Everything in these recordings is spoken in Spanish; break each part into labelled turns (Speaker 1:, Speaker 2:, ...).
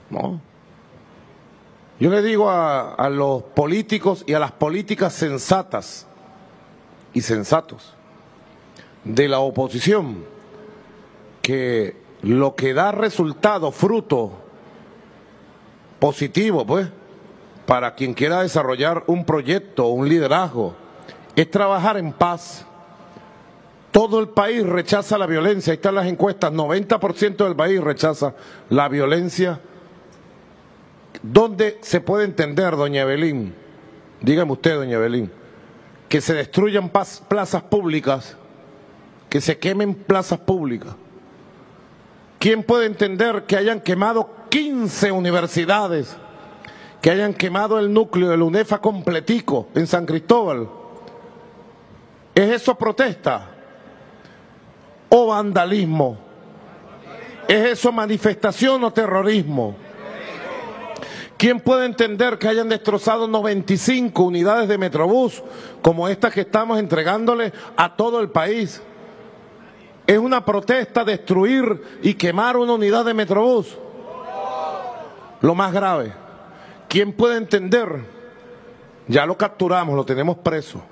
Speaker 1: No. Yo le digo a los políticos y a las políticas sensatas y sensatos de la oposición que lo que da resultado, fruto positivo, pues, para quien quiera desarrollar un proyecto, un liderazgo, es trabajar en paz. Todo el país rechaza la violencia, ahí están las encuestas, 90% del país rechaza la violencia. ¿Dónde se puede entender, doña Evelyn? Dígame usted, doña Evelyn, que se destruyan plazas públicas, que se quemen plazas públicas. ¿Quién puede entender que hayan quemado 15 universidades, que hayan quemado el núcleo del UNEFA completico en San Cristóbal? ¿Es eso protesta o vandalismo? ¿Es eso manifestación o terrorismo? ¿Quién puede entender que hayan destrozado 95 unidades de Metrobús como estas que estamos entregándole a todo el país? ¿Es una protesta destruir y quemar una unidad de Metrobús? Lo más grave, ¿quién puede entender? Ya lo capturamos, lo tenemos preso.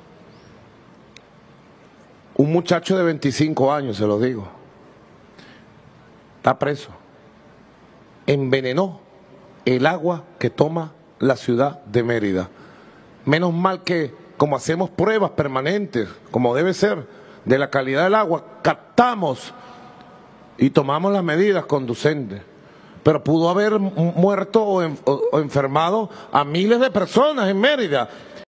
Speaker 1: Un muchacho de 25 años, se lo digo. Está preso. Envenenó el agua que toma la ciudad de Mérida. Menos mal que, como hacemos pruebas permanentes, como debe ser, de la calidad del agua, captamos y tomamos las medidas conducentes. Pero pudo haber muerto o enfermado a miles de personas en Mérida.